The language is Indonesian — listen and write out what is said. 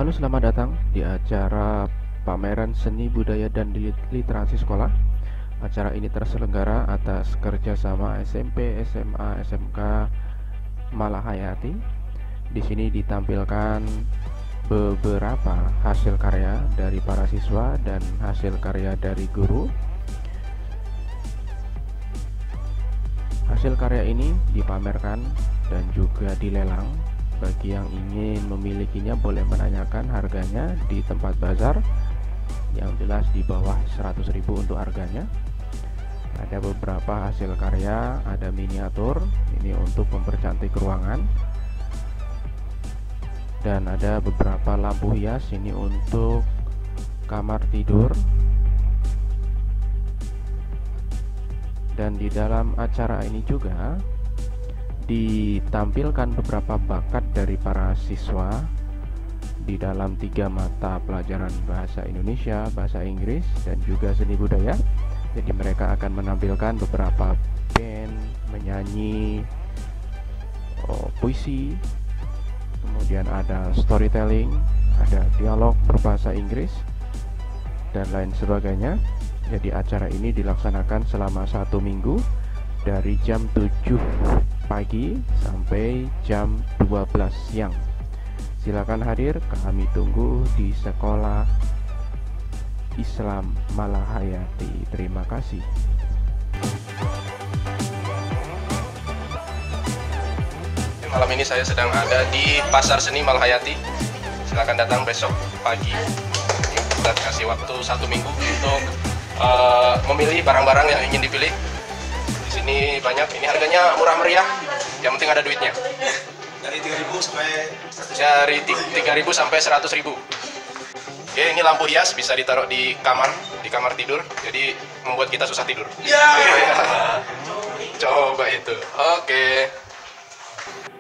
Halo, selamat datang di acara pameran seni budaya dan literasi sekolah. Acara ini terselenggara atas kerjasama SMP, SMA, SMK Malahayati. Di sini ditampilkan beberapa hasil karya dari para siswa dan hasil karya dari guru. Hasil karya ini dipamerkan dan juga dilelang. Bagi yang ingin memilikinya boleh menanyakan harganya di tempat bazar, yang jelas di bawah 100.000 untuk harganya. Ada beberapa hasil karya, ada miniatur, ini untuk mempercantik ruangan, dan ada beberapa lampu hias, ini untuk kamar tidur. Dan di dalam acara ini juga ditampilkan beberapa bakat dari para siswa di dalam 3 mata pelajaran bahasa Indonesia, bahasa Inggris, dan juga seni budaya. Jadi mereka akan menampilkan beberapa band, menyanyi, puisi, kemudian ada storytelling, ada dialog berbahasa Inggris, dan lain sebagainya. Jadi acara ini dilaksanakan selama 1 minggu dari jam 7 pagi sampai jam 12 siang. Silakan hadir, kami tunggu di Sekolah Islam Malahayati. Terima kasih. Malam ini saya sedang ada di Pasar Seni Malahayati. Silakan datang besok pagi. Kita kasih waktu 1 minggu untuk memilih barang-barang yang ingin dipilih. Di sini banyak, ini harganya murah meriah, yang penting ada duitnya. Dari 3.000 sampai 100.000. Oke, ini lampu hias bisa ditaruh di kamar tidur, jadi membuat kita susah tidur. ya. Coba itu. Oke.